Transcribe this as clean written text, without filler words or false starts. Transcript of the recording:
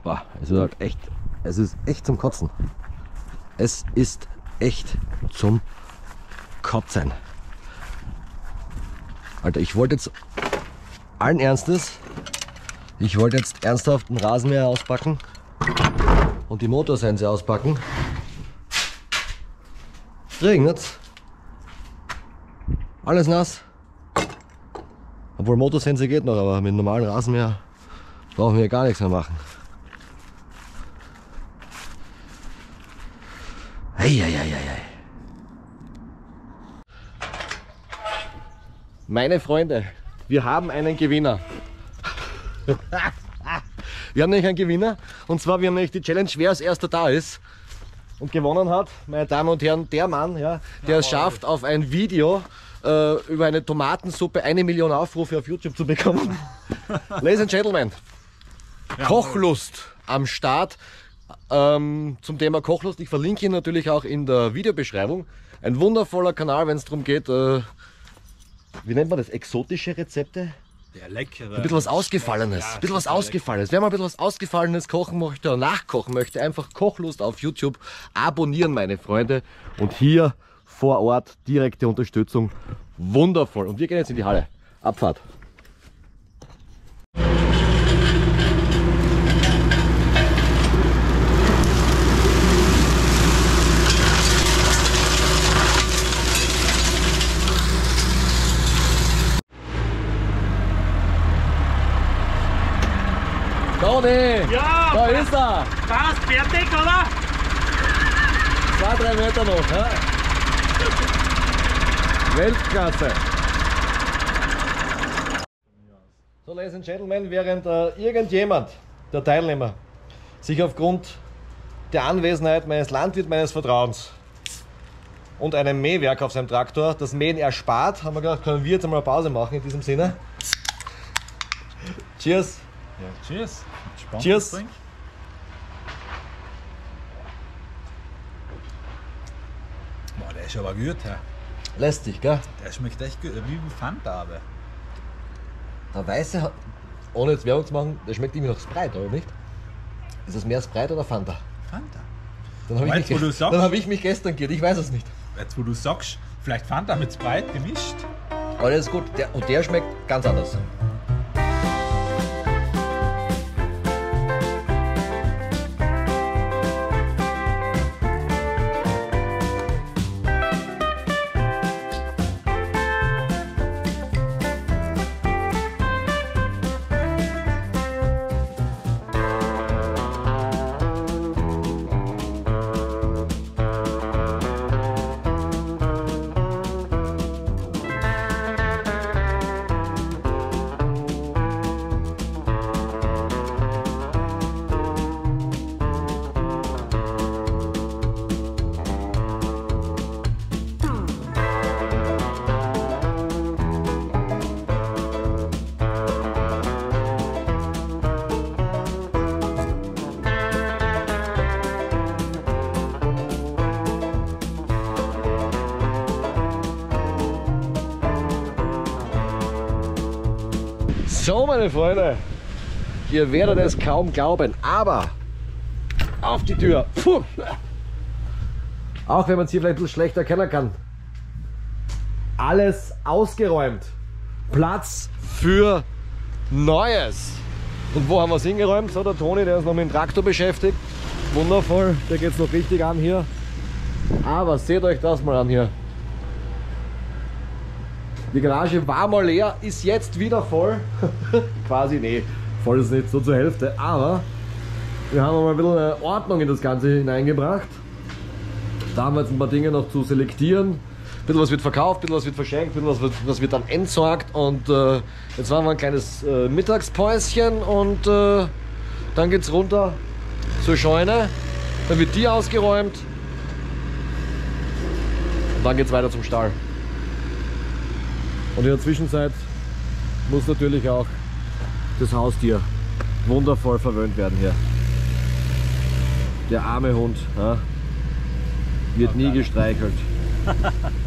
Boah, es ist halt echt, es ist echt zum Kotzen. Es ist echt zum Kotzen. Alter, ich wollte jetzt allen Ernstes, ich wollte jetzt ernsthaft einen Rasenmäher auspacken und die Motorsense auspacken. Regnet's. Alles nass. Obwohl Motorsense geht noch, aber mit einem normalen Rasenmäher brauchen wir gar nichts mehr machen. Eieieiei. Meine Freunde, wir haben einen Gewinner. Wir haben nämlich einen Gewinner, und zwar wir haben nämlich die Challenge, wer als erster da ist und gewonnen hat, meine Damen und Herren, der Mann, ja, der es schafft, auf ein Video über eine Tomatensuppe 1 Million Aufrufe auf YouTube zu bekommen. Ladies and Gentlemen, Kochlust am Start. Zum Thema Kochlust, ich verlinke ihn natürlich auch in der Videobeschreibung. Ein wundervoller Kanal, wenn es darum geht, wie nennt man das, exotische Rezepte? Ja, leckere. Ein bisschen was Ausgefallenes, ein bisschen was Ausgefallenes. Wer mal ein bisschen was Ausgefallenes kochen möchte oder nachkochen möchte, einfach Kochlust auf YouTube abonnieren, meine Freunde. Und hier vor Ort direkte Unterstützung. Wundervoll. Und wir gehen jetzt in die Halle. Abfahrt. Toni! Ja! Da ist er! Fast fertig, oder? 2-3 Meter noch, ja? Weltklasse! So, Ladies and Gentlemen, während irgendjemand der Teilnehmer sich aufgrund der Anwesenheit meines Landwirts meines Vertrauens und einem Mähwerk auf seinem Traktor das Mähen erspart, haben wir gedacht, können wir jetzt einmal eine Pause machen in diesem Sinne. Cheers! Ja, cheers! Spannend. Cheers! Boah, der ist aber gut, hä? Lästig, gell? Der schmeckt echt gut, wie Fanta aber. Der Weiße hat, ohne jetzt Werbung zu machen, der schmeckt irgendwie nach Sprite, oder nicht? Ist das mehr Sprite oder Fanta? Fanta? Dann habe ich, hab ich mich gestern geirrt, ich weiß es nicht. Jetzt wo du sagst, vielleicht Fanta mit Sprite gemischt. Aber das ist gut, und der schmeckt ganz anders. So, meine Freunde, ihr werdet es kaum glauben, aber auf die Tür. Puh. Auch wenn man es hier vielleicht ein bisschen schlecht erkennen kann. Alles ausgeräumt. Platz für Neues. Und wo haben wir es hingeräumt? So, der Toni, der ist noch mit dem Traktor beschäftigt. Wundervoll, der geht es noch richtig an hier. Aber seht euch das mal an hier. Die Garage war mal leer, ist jetzt wieder voll. Quasi, nee, voll ist nicht, so zur Hälfte. Aber wir haben mal ein bisschen eine Ordnung in das Ganze hineingebracht. Da haben wir jetzt ein paar Dinge noch zu selektieren. Ein bisschen was wird verkauft, ein bisschen was wird verschenkt, ein bisschen was wird dann entsorgt. Und jetzt machen wir ein kleines Mittagspäuschen und dann geht es runter zur Scheune. Dann wird die ausgeräumt. Und dann geht es weiter zum Stall. Und in der Zwischenzeit muss natürlich auch das Haustier wundervoll verwöhnt werden hier. Der arme Hund, ja, wird nie gestreichelt.